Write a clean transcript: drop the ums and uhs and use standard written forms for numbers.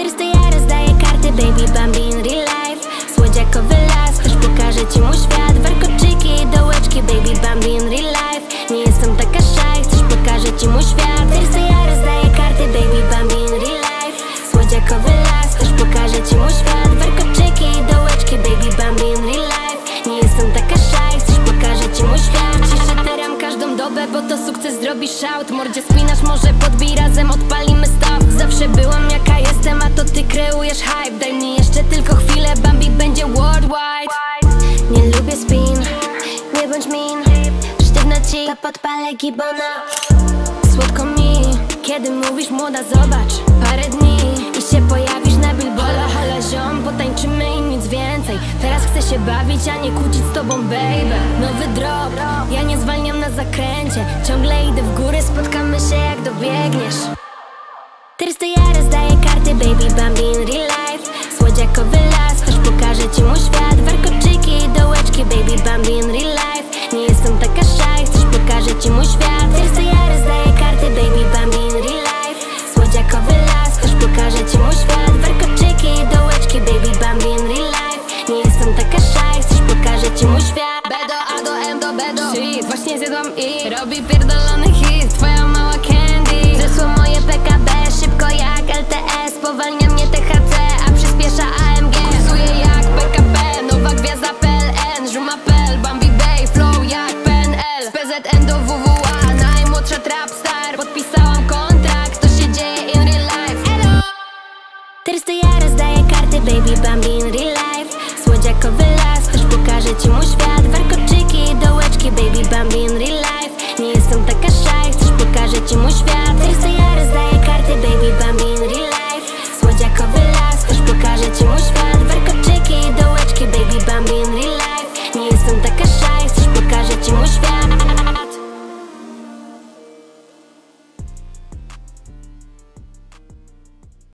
Teraz to ja rozdaję karty, baby Bambi in real life. Słodziakowy las, też pokażę ci mój świat. Warkoczyki i dołeczki, baby Bambi in real life. Nie jestem taka shy, też pokażę ci mój świat. Teraz to ja rozdaję karty, baby Bambi in real life. Słodziakowy las, też pokażę ci mój świat. Warkoczyki i dołeczki, baby Bambi in real life. Nie jestem taka shy, też pokażę ci mój świat. Dziś teram każdą dobę, bo to sukces zrobi shout. Mordzie spinasz, może podbij, razem odpalimy staw. Zawsze byłam jaka jestem, a to ty kreujesz hype. Daj mi jeszcze tylko chwilę, Bambi będzie worldwide. Nie lubię spin, nie bądź mean. Sztywno ci, to podpalę gibona. Słodko mi, kiedy mówisz młoda, zobacz. Parę dni i się pojawisz na billboardach. Hola ziom, potańczymy i nic więcej. Teraz chcę się bawić, a nie kłócić z tobą, baby. Nowy drop, ja nie zwalniam na zakręcie. Ciągle idę w góry, spotkamy się jak dobiegniesz. Teraz to ja rozdaję karty, baby Bambi in real life. Słodziakowy las, też pokażę ci mój świat. Warkoczyki i dołeczki, baby Bambi in real life. Nie jestem taka shy, też pokażę ci mój świat. Teraz to ja rozdaję karty, baby Bambi in real life. Słodziakowy las, też pokażę ci mój świat. Warkoczyki i dołeczki, baby Bambi in real life. Nie jestem taka shy, też pokażę ci mój świat. Bedo, A do M do Bedo. Shit, właśnie zjadłam i robi pierdolony hit. Twoja mała candy. Zesło moje PKB, szybko jak LTS. Powalnia mnie THC, a przyspiesza AMG. Kursuje jak PKP, nowa gwiazda PLN. Żumapel, Bambi Bay, flow jak PNL. Z PZN do WWA, najmłodsza trapstar. Podpisałam kontrakt, to się dzieje in real life. Hello! Teraz to ja rozdaję karty, baby Bambi in real life. Słodziakowy las, też pokażę ci mój świat. Warkoczyki i dołeczki, baby Bambi in real life. Nie jestem taka shy, też pokażę ci mój świat.